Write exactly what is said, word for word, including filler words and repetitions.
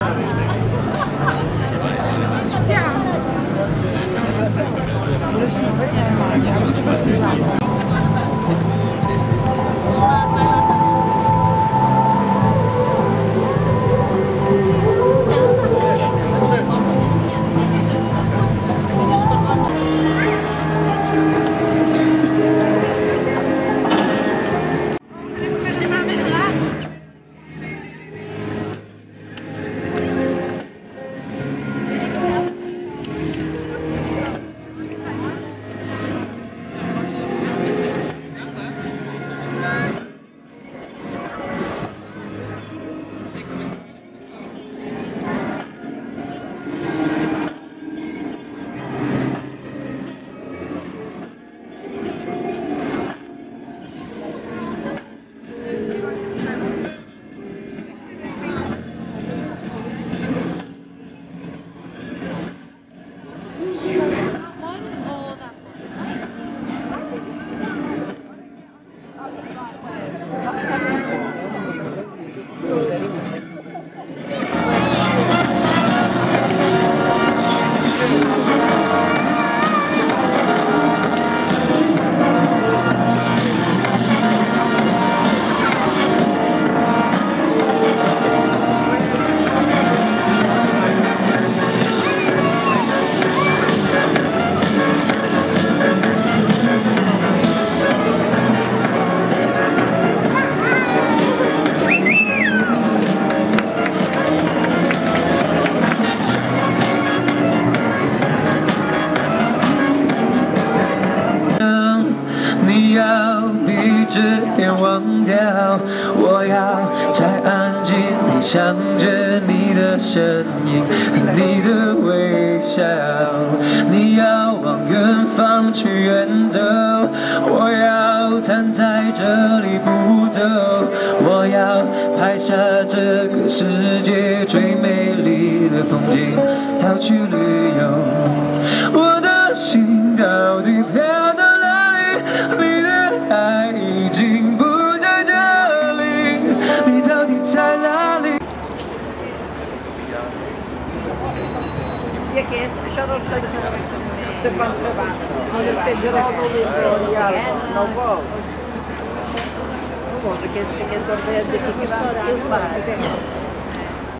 这点忘掉，我要在安静里想着你的身影，你的微笑。你要往远方去远走，我要站在这里不走。我要拍下这个世界最美丽的风景，逃去旅游。我的心到底飘到哪里？你的爱已经不在这里，你到底在哪里？ Che lasciato Stefano Trevano, non è gioco del non può. Non può, che che dovrebbe che va